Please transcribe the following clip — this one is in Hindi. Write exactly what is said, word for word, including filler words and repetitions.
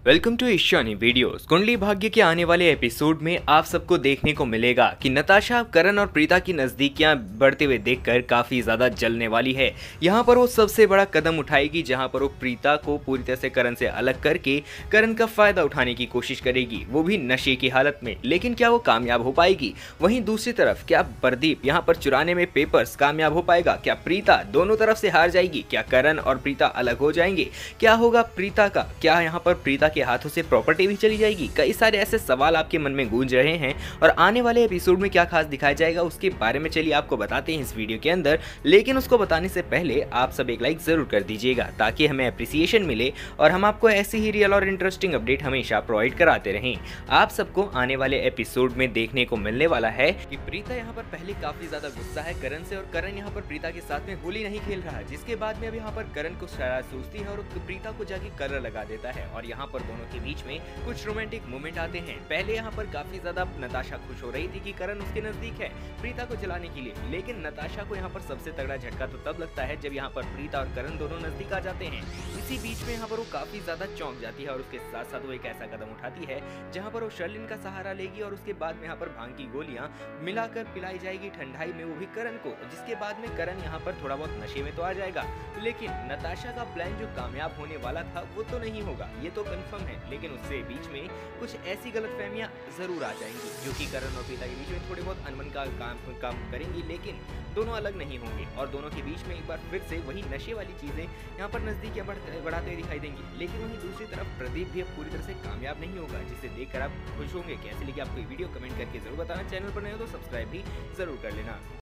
Welcome to Ishani videos. Kundali Bhagya के आने वाले एपिसोड में आप सबको देखने को मिलेगा कि नताशा करण और प्रीता की नजदीकियां बढ़ते हुए देखकर काफी ज्यादा जलने वाली है। यहां पर वो सबसे बड़ा कदम उठाएगी जहां पर वो प्रीता को पूरी तरह से करण से अलग करके करण का फायदा उठाने की कोशिश करेगी, वो भी नशे की हालत में। लेकिन क्या वो कामयाब हो पाएगी? वहीं दूसरी तरफ क्या प्रदीप यहाँ पर चुराने में पेपर्स कामयाब हो पाएगा? क्या प्रीता दोनों तरफ से हार जाएगी? क्या करण और प्रीता अलग हो जाएंगे? क्या होगा प्रीता का? क्या यहाँ पर प्रीता के हाथों से प्रॉपर्टी भी चली जाएगी? कई सारे ऐसे सवाल आपके मन में गूंज रहे हैं और आने वाले एपिसोड में क्या खास दिखाया जाएगा उसके बारे में चलिए आपको बताते हैं इस वीडियो के अंदर। लेकिन उसको बताने से पहले आप सब एक लाइक जरूर कर दीजिएगा ताकि हमें अप्रिसिएशन मिले और हम आपको ऐसी ही रियल और इंटरेस्टिंग अपडेट हमेशा प्रोवाइड कराते रहें। आप सबको आने वाले एपिसोड में देखने को मिलने वाला है कि प्रीता यहाँ पर पहले काफी ज्यादा गुस्सा है करण से और करण यहाँ पर प्रीता के साथ में होली नहीं खेल रहा, जिसके बाद में अब यहाँ पर करण को शरारत सोचती है और प्रीता को जाके कलर लगा देता है और यहाँ पर दोनों के बीच में कुछ रोमांटिक मोमेंट आते हैं। पहले यहाँ पर काफी ज्यादा नताशा खुश हो रही थी कि करण उसके नजदीक है प्रीता को जलाने के लिए, लेकिन नताशा को यहाँ पर सबसे तगड़ा झटका तो तब लगता है जब यहाँ पर प्रीता और करण दोनों नजदीक आ जाते हैं। इसी बीच में यहाँ पर वो काफी ज्यादा चौंक जाती है और उसके साथ साथ वो एक ऐसा कदम उठाती है जहाँ पर वो शर्लिन का सहारा लेगी और उसके बाद में यहाँ पर भांग की गोलियां मिलाकर पिलाई जाएगी ठंडाई में, वो भी करण को, जिसके बाद में करण यहाँ पर थोड़ा बहुत नशे में तो आ जाएगा। लेकिन नताशा का प्लान जो कामयाब होने वाला था वो तो नहीं होगा, ये तो कंफर्म है। लेकिन उससे बीच में कुछ ऐसी गलतफहमियां जरूर आ जाएंगी जो कि करण और प्रीता के बीच में थोड़े बहुत अनबन का काम काम करेंगी, लेकिन दोनों अलग नहीं होंगे और दोनों के बीच में एक बार फिर से वही नशे वाली चीजें यहाँ पर नजदीकियां बढ़ाते हुए दिखाई देंगी। लेकिन वहीं दूसरी तरफ प्रदीप भी अब पूरी तरह से कामयाब नहीं होगा, जिसे देखकर आप खुश होंगे। कैसे लगी आपको वीडियो कमेंट करके जरूर बताना। चैनल पर नए हो तो सब्सक्राइब भी जरूर कर लेना।